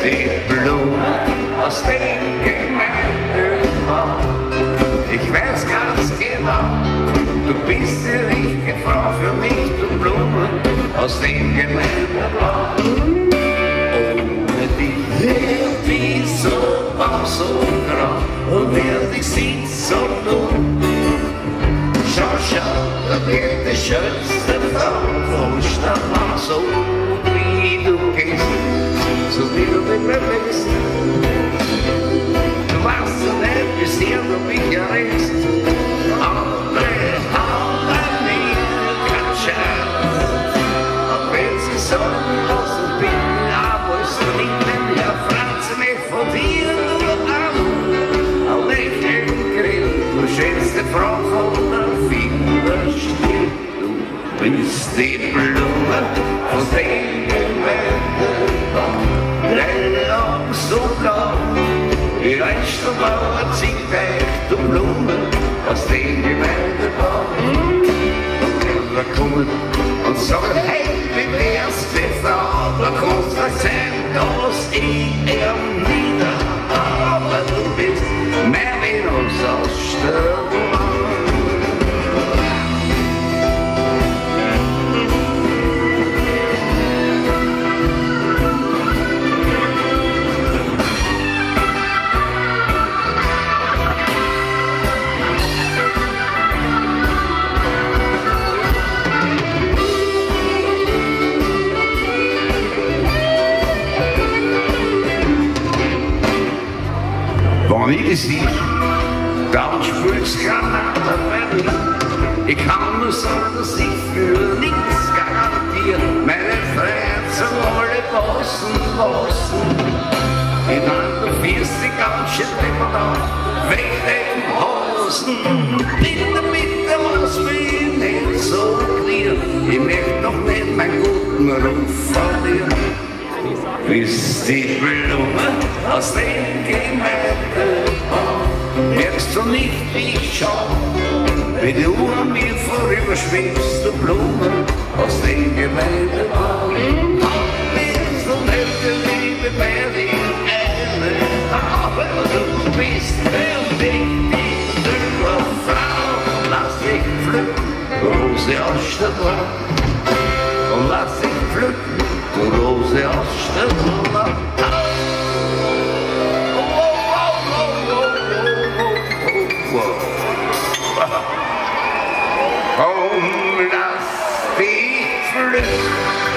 die Blume aus dem Gemeindebau. Ich weiß ganz genau, du bist die richtige Frau für mich, du Blume aus dem Gemeindebau. Ohne dich wird die so blau, so grau und wird ich sieht so dumm. Schau, schau, da wird die schönste Frau vom Stadtmann, so wie du gehst, so wie du mit mir bist. Du weißt ja nicht, wie sehr du mich erregst. Andere haben mir keinen Scherz. Und wenn sie sagen, was ich bin, aber es liegt in der Franz nicht von dir nur an. Auch nicht im Grill, du schönste Frau von der Finderstill. Du bist die Blume aus dem Gemeindebau. Deine Augen so blau, die Reichstummauer zieht weg, du Blume aus dem Gemeindebau. Und Kinder kommen und sagen, hey, wie wär's die Frau? Da kannst du sein, dass ich nieder, aber du bist mehr Venus aus Stern. Wenn ich es sehe, dann spür's Granate bei mir. Ich kann nur sagen, dass ich für nichts garantiere. Meine Freiheit sind alle Bossen. Ich meine, du fährst die ganz schön deppert auf, weg den Hosen. Bitte, lass mich nicht so clear. Ich möchte noch nicht meinen guten Ruf verlieren. Bist die Blume aus dem Gemeindebau. Merkst du nicht, wie ich schau, wie du an mir vorüber schwebst, du Blume aus dem Gemeindebau. Willst du nicht die Liebe bei dir eine, aber du bist wirklich die dürre Frau. Lass dich pflücken, Rose aus der Blau. Und lass dich pflücken, du Rose aus Stadtland. Komm, lass dich pflücken.